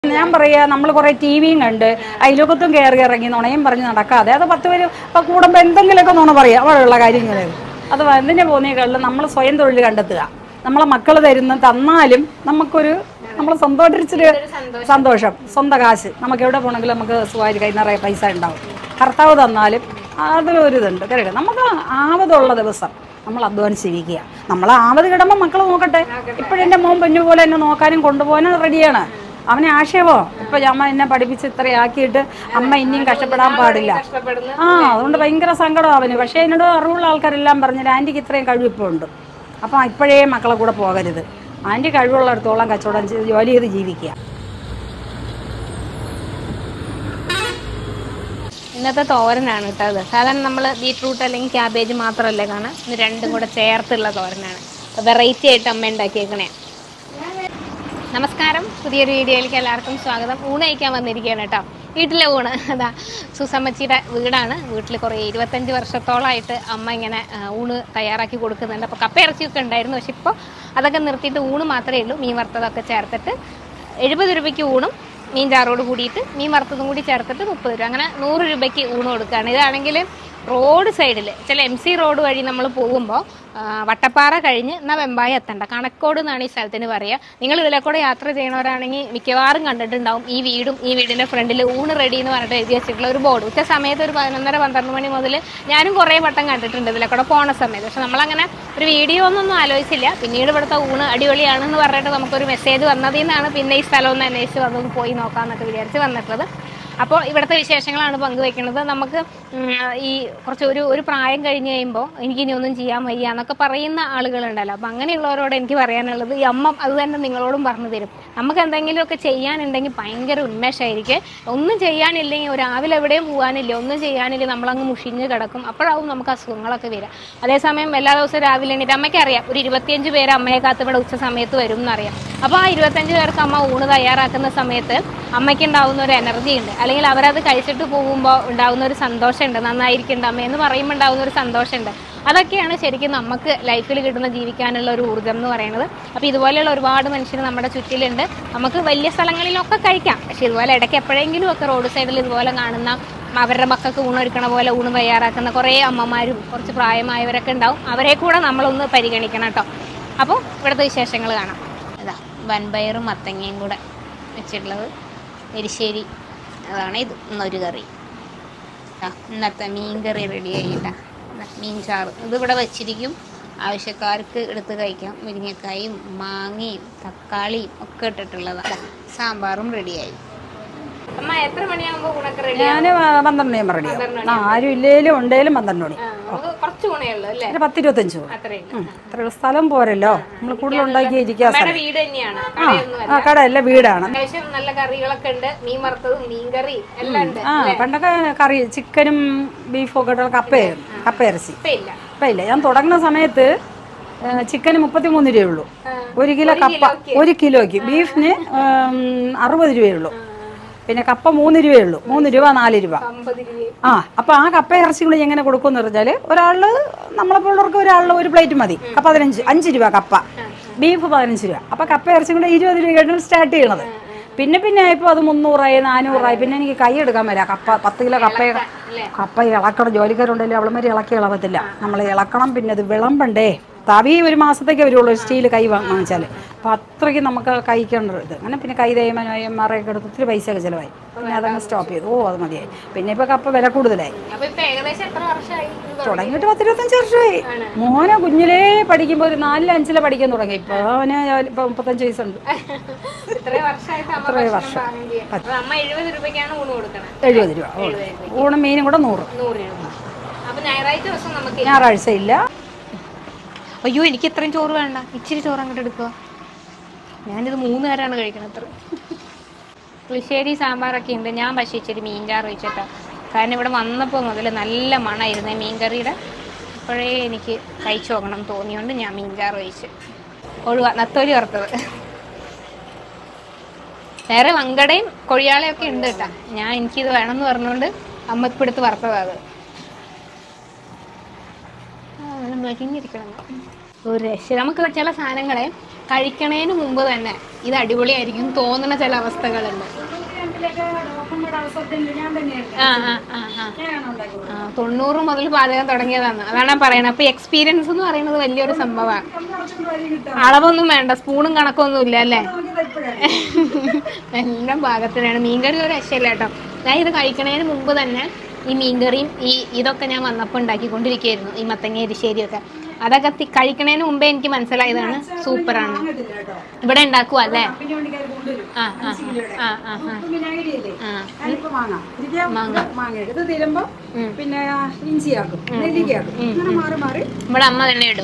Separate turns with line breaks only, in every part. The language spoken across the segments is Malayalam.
ഞാൻ പറയാ നമ്മൾ കുറേ ടി വിയും കണ്ട് അയലോകത്തും കയറി ഇറങ്ങി നുണയും പറഞ്ഞ് നടക്കാതെ അത് 10 പേര് ഇപ്പം കൂടുമ്പോൾ എന്തെങ്കിലുമൊക്കെ നുണ പറയുക അവിടെയുള്ള കാര്യങ്ങൾ അത് എന്തിനെ പോകുന്നേക്കാളും നമ്മൾ സ്വയം തൊഴിൽ കണ്ടെത്തുക. നമ്മളെ മക്കൾ തന്നാലും നമുക്കൊരു നമ്മൾ സ്വന്തമായിട്ടൊരു സന്തോഷം, സ്വന്തം കാശ് നമുക്ക് എവിടെ പോകണമെങ്കിലും നമുക്ക് സുഖമായിട്ട് കൈ നിറയെ പൈസ ഉണ്ടാവും. ഭർത്താവ് തന്നാലും അതിലൊരിതുണ്ട്. കേട്ടോ, നമുക്ക് ആവതുള്ള ദിവസം നമ്മൾ അധ്വാനിച്ച് ജീവിക്കുക. നമ്മൾ ആവത് കിടുമ്പോൾ മക്കൾ നോക്കട്ടെ. ഇപ്പോഴെൻ്റെ മോൻ പൊന്നു പോലെ എന്നെ നോക്കാനും കൊണ്ടുപോകാനും റെഡിയാണ്. അവനെ ആക്ഷേപോ ഇപ്പൊ അമ്മ എന്നെ പഠിപ്പിച്ച് ഇത്രയാക്കിയിട്ട് അമ്മ ഇനിയും കഷ്ടപ്പെടാൻ പാടില്ല. അതുകൊണ്ട് ഭയങ്കര സങ്കടം അവന്. പക്ഷേ എന്നോട് അറിവുള്ള ആൾക്കാരെല്ലാം പറഞ്ഞത് ആൻറ്റിക്ക് ഇത്രയും കഴിവിപ്പോൾ ഉണ്ട്, അപ്പം ഇപ്പോഴേ മക്കളെ കൂടെ പോകരുത്, ആൻറ്റി കഴിവുള്ളിടത്തോളം കച്ചവടം ചെയ്ത് ജോലി ചെയ്ത് ജീവിക്കുക.
ഇന്നത്തെ തോരനാണ് കേട്ടോ. അത് സാധാരണ നമ്മൾ ബീറ്റ്റൂട്ട് അല്ലെങ്കിൽ ക്യാബേജ് മാത്രമല്ലേ കാണാം, ഇത് രണ്ടും കൂടെ ചേർത്തുള്ള തോരനാണ്. വെറൈറ്റി ആയിട്ട് അമ്മ ഉണ്ടാക്കിയേക്കണേ. നമസ്കാരം, പുതിയൊരു വീഡിയോയിലേക്ക് എല്ലാവർക്കും സ്വാഗതം. ഊണ് കഴിക്കാൻ വന്നിരിക്കുകയാണ് കേട്ടോ. വീട്ടിലെ ഊണ് അതാ സുസമ്മച്ചിയുടെ വീടാണ്. വീട്ടിൽ കുറേ 25 വർഷത്തോളമായിട്ട് അമ്മ ഇങ്ങനെ ഊണ് തയ്യാറാക്കി കൊടുക്കുന്നുണ്ട്. അപ്പോൾ കപ്പ ഇറച്ചിയൊക്കെ ഉണ്ടായിരുന്നു, പക്ഷെ ഇപ്പോൾ അതൊക്കെ നിർത്തിയിട്ട് ഊണ് മാത്രമേ ഉള്ളൂ. മീൻ വറുത്തതൊക്കെ ചേർത്തിട്ട് 70 രൂപയ്ക്ക് ഊണും മീൻ ചാറോട് കൂടിയിട്ട് മീൻ വറുത്തതും കൂടി ചേർത്തിട്ട് 30 രൂപ, അങ്ങനെ 100 രൂപയ്ക്ക് ഊണ് കൊടുക്കുകയാണ്. ഇതാണെങ്കിൽ റോഡ് സൈഡിൽ ചില MC റോഡ് വഴി നമ്മൾ പോകുമ്പോൾ വട്ടപ്പാറ കഴിഞ്ഞ് എന്നാൽ വെമ്പായം എത്തണ്ട, കണക്കോട് എന്നാണ് ഈ സ്ഥലത്തിന് പറയുക. നിങ്ങൾ ഇതിലെ കൂടെ യാത്ര ചെയ്യണവരാണെങ്കിൽ മിക്കവാറും കണ്ടിട്ടുണ്ടാവും ഈ വീടും ഈ വീടിൻ്റെ ഫ്രണ്ടിൽ ഊണ് റെഡി എന്ന് പറഞ്ഞിട്ട് എഴുതി വെച്ചിട്ടുള്ള ഒരു ബോർഡ്. ഉച്ച സമയത്ത് ഒരു 11:30-12 മണി മുതൽ ഞാനും കുറേ വട്ടം കണ്ടിട്ടുണ്ട് ഇതിലെ കൂടെ പോണ സമയത്ത്. പക്ഷെ നമ്മളങ്ങനെ ഒരു വീഡിയോ ഒന്നും ആലോചിച്ചില്ല. പിന്നീട് ഇവിടുത്തെ ഊണ് അടിപൊളിയാണെന്ന് പറഞ്ഞിട്ട് നമുക്കൊരു മെസ്സേജ് വന്നതിൽ നിന്നാണ് പിന്നെ ഈ സ്ഥലം ഒന്ന് അന്വേഷിച്ച് വന്നത് പോയി നോക്കാമെന്നൊക്കെ വിചാരിച്ച് വന്നിട്ടുള്ളത്. അപ്പോൾ ഇവിടുത്തെ വിശേഷങ്ങളാണ് പങ്കുവയ്ക്കുന്നത്. നമുക്ക് ഈ കുറച്ച് ഒരു പ്രായം കഴിഞ്ഞ് കഴിയുമ്പോൾ എനിക്കിനി ഒന്നും ചെയ്യാൻ വയ്യ എന്നൊക്കെ പറയുന്ന ആളുകളുണ്ടല്ലോ. അപ്പോൾ അങ്ങനെയുള്ളവരോട് എനിക്ക് പറയാനുള്ളത്, ഈ അമ്മ അത് തന്നെ നിങ്ങളോടും പറഞ്ഞു തരും. നമുക്ക് എന്തെങ്കിലുമൊക്കെ ചെയ്യാനുണ്ടെങ്കിൽ ഭയങ്കര ഉന്മേഷമായിരിക്കും. ഒന്നും ചെയ്യാനില്ലെങ്കിൽ രാവിലെ എവിടെയും പോകാനില്ല, ഒന്നും ചെയ്യാനില്ല, നമ്മളങ്ങ് മുഷിഞ്ഞ് കിടക്കും. അപ്പോഴാവും നമുക്ക് അസുഖങ്ങളൊക്കെ വരിക. അതേസമയം എല്ലാ ദിവസവും രാവിലെ എണീറ്റ് അമ്മയ്ക്ക് അറിയാം ഒരു 25 പേര് അമ്മയെ കാത്ത് ഇവിടെ ഉച്ച സമയത്ത് വരും എന്നറിയാം. അപ്പോൾ ആ 25 പേർക്ക് അമ്മ ഊണ് തയ്യാറാക്കുന്ന സമയത്ത് അമ്മയ്ക്ക് ഉണ്ടാവുന്ന ഒരു എനർജി ഉണ്ട്, അല്ലെങ്കിൽ അവരത് കഴിച്ചിട്ട് പോകുമ്പോൾ ഉണ്ടാകുന്ന ഒരു സന്തോഷമുണ്ട്. നന്നായിരിക്കുന്നുണ്ട് അമ്മ എന്ന് പറയുമ്പോൾ ഉണ്ടാകുന്ന ഒരു സന്തോഷമുണ്ട്. അതൊക്കെയാണ് ശരിക്കും നമുക്ക് ലൈഫിൽ കിട്ടുന്ന ജീവിക്കാനുള്ള ഒരു ഊർജ്ജം എന്ന് പറയുന്നത്. അപ്പോൾ ഇതുപോലെയുള്ള ഒരുപാട് മനുഷ്യർ നമ്മുടെ ചുറ്റിലുണ്ട്. നമുക്ക് വലിയ സ്ഥലങ്ങളിലൊക്കെ കഴിക്കാം, പക്ഷേ ഇതുപോലെ ഇടയ്ക്ക് എപ്പോഴെങ്കിലും ഒക്കെ റോഡ് സൈഡിൽ ഇതുപോലെ കാണുന്ന അവരുടെ മക്കൾക്ക് ഊണൊരുക്കണ പോലെ ഊണ് തയ്യാറാക്കുന്ന കുറേ അമ്മമാരും കുറച്ച് പ്രായമായവരൊക്കെ ഉണ്ടാവും. അവരെ കൂടെ നമ്മളൊന്ന് പരിഗണിക്കണം കേട്ടോ. അപ്പോൾ ഇവിടുത്തെ വിശേഷങ്ങൾ കാണാം. അതാ വൻപയറും മത്തങ്ങയും കൂടെ വെച്ചിട്ടുള്ളത് എരിശ്ശേരി, അതാണ് ഇത്. ഇന്നൊരു കറി, ഇന്നത്തെ മീൻ കറി റെഡി ആയിട്ടാ. മീൻ ചാറ് ഇതിവിടെ വെച്ചിരിക്കും, ആവശ്യക്കാർക്ക് എടുത്ത് കഴിക്കാം. മുരിങ്ങക്കായും മാങ്ങയും തക്കാളിയും ഒക്കെ ഇട്ടിട്ടുള്ളതാണ്. സാമ്പാറും റെഡിയായി. അമ്മ എത്ര മണിയാകുമ്പോൾ ഊണൊക്കെ റെഡി?
ഞാൻ 12 മണിയാകുമ്പോൾ റെഡിയാവും. ആരും ഇല്ലേലും ഉണ്ടേലും 12 മണി.
കുറച്ച് ഊണേ ഉള്ളൂ അല്ലേ?
10-25 ഊണ്. അത്ര സ്ഥലം പോരല്ലോ, നമ്മൾ കൂടുതൽ ഉണ്ടാക്കി ഇരിക്കാൻ.
വീട് തന്നെയാണ്,
കടയല്ല, വീടാണ്.
നല്ല കറികളൊക്കെ ഉണ്ട്, മീൻ വറുത്തതും മീൻ കറി എല്ലാം ഉണ്ട്.
പണ്ടൊക്കെ കറി ചിക്കനും ബീഫും ഒക്കെ ഇട്ടുള്ള കപ്പ ഇറച്ചി. ഇപ്പം ഇല്ല. ഞാൻ തുടങ്ങുന്ന സമയത്ത് ചിക്കന് 33 രൂപയുള്ളൂ 1 കിലോ കപ്പ. 1 കിലോയ്ക്ക് ബീഫിന് 60 രൂപയുള്ളൂ. പിന്നെ കപ്പ 3 രൂപയുള്ളൂ. 3 രൂപ 4 രൂപ. അപ്പോൾ ആ കപ്പ ഇറച്ചി കൂടി എങ്ങനെ കൊടുക്കുമെന്ന് പറഞ്ഞാൽ ഒരാൾ നമ്മളെപ്പോലുള്ളവർക്ക് ഒരാളിൽ ഒരു പ്ലേറ്റ് മതി. കപ്പ 5 രൂപ കപ്പ, ബീഫ് 15 രൂപ. അപ്പോൾ കപ്പ ഇറച്ചി കൂടെ 20 രൂപയായിട്ടാണ് സ്റ്റാർട്ട് ചെയ്യണത്. പിന്നെ ആയപ്പോൾ അത് 300 400. പിന്നെ എനിക്ക് കൈ എടുക്കാൻ വരാം. 10 കിലോ കപ്പ ഇളക്കണം. ജോലിക്കാരുണ്ടെങ്കിൽ അവളമാര് ഇളക്കി ഇളവത്തില്ല, നമ്മൾ ഇളക്കണം. പിന്നെ അത് വിളമ്പണ്ടേ, തവി 1 മാസത്തേക്ക് വരുള്ളൂ സ്റ്റീൽ കൈ വാങ്ങിച്ചാൽ. അപ്പോൾ അത്രയ്ക്ക് നമുക്ക് കഴിക്കേണ്ടത്. അങ്ങനെ പിന്നെ കൈ തേയ്മാനൊക്കെ എടുത്ത് ഒത്തിരി പൈസയൊക്കെ ചിലവായി. പിന്നെ അതങ്ങ് സ്റ്റോപ്പ് ചെയ്തു. അത് മതിയായി. പിന്നെ ഇപ്പോൾ കപ്പ വില കൂടുതലായി. തുടങ്ങിയിട്ട് 10-25 വർഷമായി. മോനെ കുഞ്ഞിലേ പഠിക്കുമ്പോൾ ഒരു 4-5 പഠിക്കാൻ തുടങ്ങി. ഇപ്പോൾ അവന് ഇപ്പോൾ 35 വയസ്സുണ്ട്.
ഇത്രയും വർഷം 70
രൂപ ഊണും മീനും കൂടെ 100. ഞായറാഴ്ച ഇല്ല.
അയ്യോ, എനിക്ക് ഇത്രയും ചോറ് വേണ്ട, ഇച്ചിരി ചോറ് അങ്ങോട്ട് എടുക്കുക. ഞാനിത് 3 നേരമാണ് കഴിക്കണത്. അത്ര പുളിശ്ശേരി സാമ്പാറൊക്കെ ഉണ്ട്. ഞാൻ പക്ഷേ ഇച്ചിരി മീൻ ചാറ് വെച്ചിട്ടാ. കാരണം ഇവിടെ വന്നപ്പോൾ മുതൽ നല്ല മണമായിരുന്നു മീൻ കറിയുടെ. അപ്പോഴേ എനിക്ക് കഴിച്ചു നോക്കണം തോന്നിയോണ്ട് ഞാൻ മീൻ ചാറ് കഴിച്ച് നത്തോലി വറുത്തത്. വേറെ വങ്കടയും കൊഴിയാളയൊക്കെ ഉണ്ട് കേട്ടോ. എനിക്കിത് വേണമെന്ന് പറഞ്ഞുകൊണ്ട് അമ്മ ഇപ്പം എടുത്ത് വറുത്തതാണ്. മരിഞ്ഞിരിക്കണം ഒരു രക്ഷ. നമുക്ക് ചില സാധനങ്ങളെ കഴിക്കണേന് മുമ്പ് തന്നെ ഇത് അടിപൊളിയായിരിക്കും തോന്നുന്ന ചില അവസ്ഥകളുണ്ട്. 90 മുതൽ പാചകം തുടങ്ങിയതാണ്, അതാണ് പറയണത്. അപ്പൊ എക്സ്പീരിയൻസ് എന്ന് പറയുന്നത് വലിയൊരു സംഭവമാണ്. അളവൊന്നും വേണ്ട, സ്പൂണും കണക്കൊന്നും ഇല്ല അല്ലേ? എല്ലാം പാകത്തിനാണ്. മീൻകറി ഒരു രക്ഷയില്ല കേട്ടോ. ഞാൻ ഇത് കഴിക്കണതിന് മുമ്പ് തന്നെ ഈ മീൻകറിയും ഇതൊക്കെ ഞാൻ വന്നപ്പോൾ ഉണ്ടാക്കിക്കൊണ്ടിരിക്കുകയായിരുന്നു, ഈ മത്തങ്ങ എരിശ്ശേരിയൊക്കെ. അതൊക്കെ കഴിക്കണതിന് മുമ്പേ എനിക്ക് മനസ്സിലായതാണ് സൂപ്പറാണ്. ഇവിടെ ഉണ്ടാക്കുക അല്ലേ? ഇവിടെ അമ്മ തന്നെ ഇടും.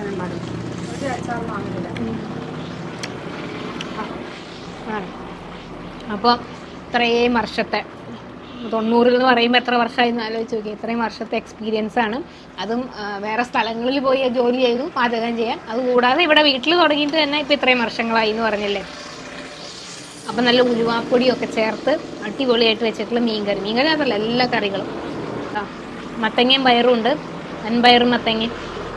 അപ്പോൾ ഇത്രയും വർഷത്തെ 90 എന്ന് പറയുമ്പോൾ എത്ര വർഷമായി എന്ന് ആലോചിച്ച് നോക്കി. ഇത്രയും വർഷത്തെ എക്സ്പീരിയൻസ് ആണ്. അതും വേറെ സ്ഥലങ്ങളിൽ പോയി ജോലി ചെയ്തു പാചകം ചെയ്യാൻ. അതുകൂടാതെ ഇവിടെ വീട്ടിൽ തുടങ്ങിയിട്ട് തന്നെ ഇപ്പം ഇത്രയും വർഷങ്ങളായി എന്ന് പറഞ്ഞില്ലേ. അപ്പം നല്ല ഉലുവാപ്പൊടിയൊക്കെ ചേർത്ത് അടിപൊളിയായിട്ട് വെച്ചിട്ടുള്ള മീൻകറി അതല്ല എല്ലാ കറികളും. മത്തങ്ങയും പയറും ഉണ്ട്, വൻപയറും മത്തങ്ങയും.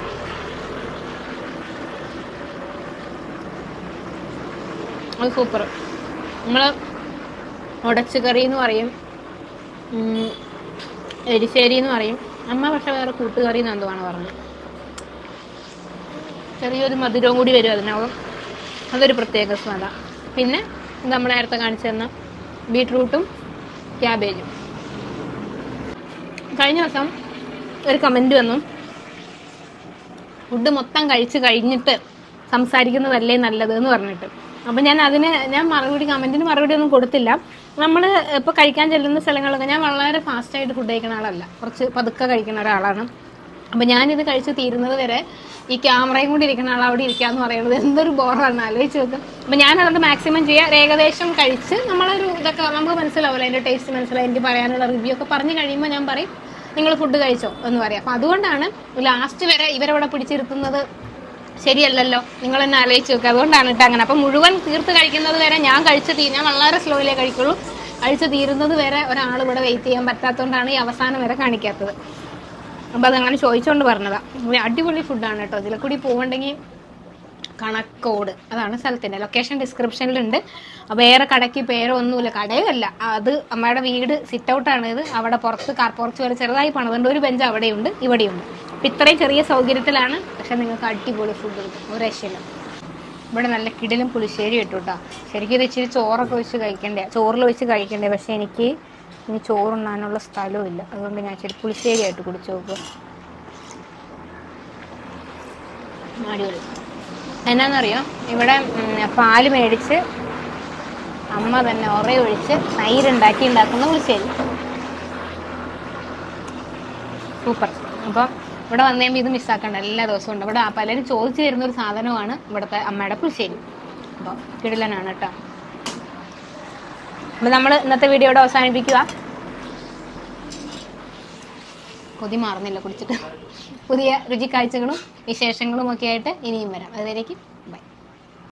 അത് സൂപ്പർ. നമ്മൾ ഉടച്ചു കറി എന്ന് പറയും, എരിശ്ശേരി എന്ന് പറയും. അമ്മ പക്ഷെ വേറെ കൂട്ടുകറി എന്ന് എന്തുവാണ് പറഞ്ഞത്. ചെറിയൊരു മധുരവും കൂടി വരും അതിനകം, അതൊരു പ്രത്യേക സ്വാദ. പിന്നെ നമ്മൾ നേരത്തെ കാണിച്ചു തന്ന ബീട്രൂട്ടും ക്യാബേജും. കഴിഞ്ഞ ദിവസം ഒരു കമൻറ്റ് വന്നു, ഫുഡ് മൊത്തം കഴിച്ച് കഴിഞ്ഞിട്ട് സംസാരിക്കുന്നതല്ലേ നല്ലത് എന്ന് പറഞ്ഞിട്ട്. അപ്പം ഞാൻ കമൻറ്റിന് മറുപടി ഒന്നും കൊടുത്തില്ല. നമ്മൾ ഇപ്പോൾ കഴിക്കാൻ ചെല്ലുന്ന സ്ഥലങ്ങളൊക്കെ ഞാൻ വളരെ ഫാസ്റ്റായിട്ട് ഫുഡ് കഴിക്കുന്ന ആളല്ല, കുറച്ച് പതുക്കെ കഴിക്കുന്ന ഒരാളാണ്. അപ്പോൾ ഞാനിത് കഴിച്ച് തീരുന്നത് വരെ ഈ ക്യാമറയും കൂടി ഇരിക്കുന്ന ആൾ അവിടെ ഇരിക്കാന്ന് പറയുന്നത് എന്തൊരു ബോറാണ്, ആലോചിച്ച് നോക്കും. അപ്പം ഞാൻ അതുകൊണ്ട് മാക്സിമം ചെയ്യുക, ഏകദേശം കഴിച്ച് നമ്മളൊരു ഇതൊക്കെ നമുക്ക് മനസ്സിലാവില്ല, അതിൻ്റെ ടേസ്റ്റ് മനസ്സിലാവും. എനിക്ക് പറയാനുള്ള റിവ്യൂ ഒക്കെ പറഞ്ഞു കഴിയുമ്പോൾ ഞാൻ പറയും നിങ്ങൾ ഫുഡ് കഴിച്ചോ എന്ന് പറയാം. അപ്പം അതുകൊണ്ടാണ് ലാസ്റ്റ് വരെ ഇവരവിടെ പിടിച്ചിരുത്തുന്നത് ശരിയല്ലല്ലോ, നിങ്ങൾ തന്നെ ആലോചിച്ച് നോക്കുക. അതുകൊണ്ടാണ് കേട്ടോ അങ്ങനെ. അപ്പം മുഴുവൻ തീർത്ത് കഴിക്കുന്നത് വരെ ഞാൻ വളരെ സ്ലോയിലേ കഴിക്കുള്ളൂ. കഴിച്ച് തീരുന്നത് വരെ ഒരാൾ ഇവിടെ വെയിറ്റ് ചെയ്യാൻ പറ്റാത്തതുകൊണ്ടാണ് ഈ അവസാനം വരെ കാണിക്കാത്തത്. അപ്പോൾ അതങ്ങനെ ചോദിച്ചുകൊണ്ട് പറഞ്ഞതാണ്. അടിപൊളി ഫുഡാണ് കേട്ടോ. ഇതിൽ കൂടി പോകണ്ടെങ്കിൽ കണക്കോട്, അതാണ് സ്ഥലത്തിൻ്റെ ലൊക്കേഷൻ ഡിസ്ക്രിപ്ഷനിലുണ്ട്. വേറെ കടയ്ക്ക് പേരോ ഒന്നുമില്ല, കടയല്ല അത്, അമ്മയുടെ വീട് സിറ്റ് ഔട്ടാണ് ഇത്. അവിടെ പുറത്ത് കാർ പോർച്ച് വരെ ചെറുതായി പണിതുണ്ട്. ഒരു ബെഞ്ച് അവിടെയുണ്ട്, ഇവിടെയുണ്ട്. അപ്പം ഇത്രയും ചെറിയ സൗകര്യത്തിലാണ്, പക്ഷെ നിങ്ങൾക്ക് അടിപൊളി ഫുഡ് കിട്ടും, ഒരു രക്ഷയില്ല. ഇവിടെ നല്ല കിടിലും പുളിശ്ശേരി ഇട്ടു കേട്ടോ. ശരിക്കും ഇത് ഇച്ചിരി ചോറൊക്കെ വെച്ച് കഴിക്കണ്ടേ, ചോറിൽ വെച്ച് കഴിക്കണ്ടേ. പക്ഷെ എനിക്ക് ഇനി ചോറുണ്ണാനുള്ള സ്ഥലവും ഇല്ല, അതുകൊണ്ട് ഞാൻ ഇച്ചിരി പുളിശ്ശേരി ആയിട്ട് കുടിച്ചു നോക്കും. അടിപൊളി. എന്നാന്നറിയാം, ഇവിടെ പാല് മേടിച്ച് അമ്മ തന്നെ ഒഴിച്ച് ഉണ്ടാക്കുന്ന പുളിശ്ശേരി സൂപ്പർ. അപ്പം ഇവിടെ വന്നു കഴിയുമ്പോൾ ഇത് മിസ്സാക്കണ്ട, എല്ലാ ദിവസവും ഉണ്ട്. ഇവിടെ പലരും ചോദിച്ചു തരുന്ന ഒരു സാധനമാണ് ഇവിടുത്തെ അമ്മയുടെ പുളിശ്ശേരി. അപ്പോൾ കിടിലനാണ് കേട്ടോ. അപ്പം നമ്മൾ ഇന്നത്തെ വീഡിയോയുടെ അവസാനിപ്പിക്കുക. കൊതി മാറുന്നില്ല കുടിച്ചിട്ട്. പുതിയ രുചിക്കാഴ്ചകളും വിശേഷങ്ങളും ഒക്കെ ആയിട്ട് ഇനിയും വരാം. അതുവരേക്കും